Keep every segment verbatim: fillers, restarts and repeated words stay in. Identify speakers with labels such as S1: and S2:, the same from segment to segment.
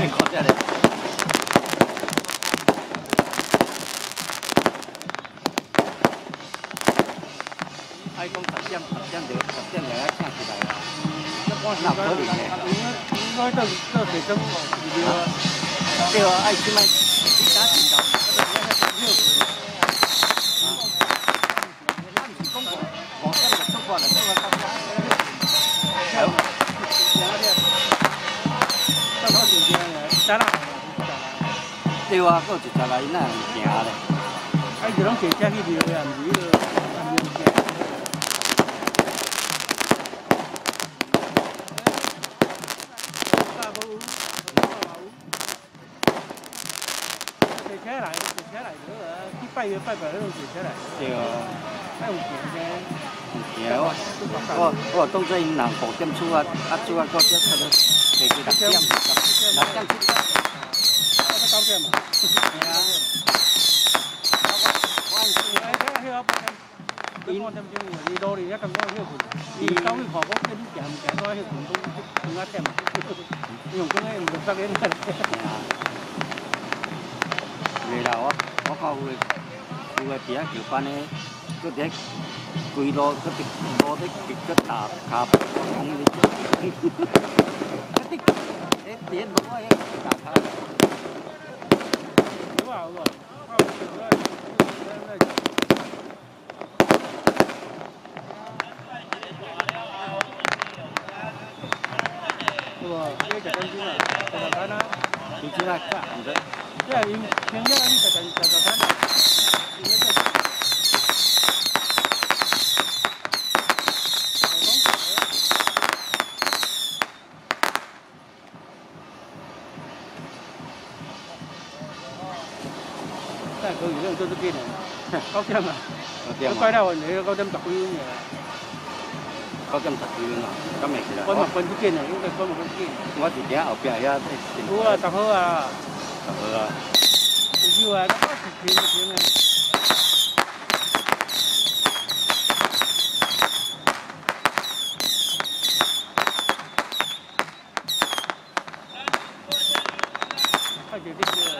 S1: 看这里。爱讲十点，十点就十点就要请起来啦。那可能的。
S2: 应该到到地中对啊。
S1: 对啊，爱即摆你打时间，我就了。啊。五点就出发了，出发到家。好。
S2: 到到时间了，咋啦？
S1: 对啊，搁一十来因那行咧。
S2: 啊，就拢坐车去庙呀，唔是迄个庙行。坐车来，坐车来就好啊，去拜月拜拜那种坐车来。
S1: 对啊。
S2: 还有行嘅。
S1: 有行我我我当作因人五点出发，啊出发到这差不多坐去六点，六点出发。
S2: 啊，到九点嘛。
S1: 係啊。
S2: 伊我點鐘伊攞嚟一咁多呢個盤，伊九月韓國嗰啲行唔行到呢個盤都更加正，用咁咧唔得嘅。係啊。
S1: 未啦，我我看有個有個伫遐橋班咧，佫伫遐規路佫伫路咧佫打卡講嗰啲，嗰啲誒啲路啊，打卡。
S2: 有啊有啊。呢就緊啲啦，就就緊啦。
S1: 你知啦，唔使。
S2: 因為要聽一啲就就就就緊。真係佢而家做咗幾年？九點啊！九點啊！快啦，你九點十幾分嘅。
S1: 九點十幾分啊，咁咪是啦。
S2: 我咪瞓啲見啊，應該我咪瞓啲見。
S1: 我是喺後邊遐。
S2: 好啊，十號啊。
S1: 十號啊。
S2: 要啊，嗰時見就見啊。快點啲嘅。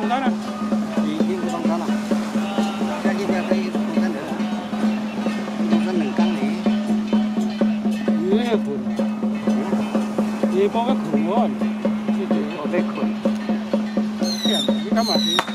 S2: 不干了，
S1: 已经不动产了，这几天可以动产的，动产能干的，
S2: 有些困，你包个困我，你这
S1: 我被困。
S2: 这样，你干嘛去？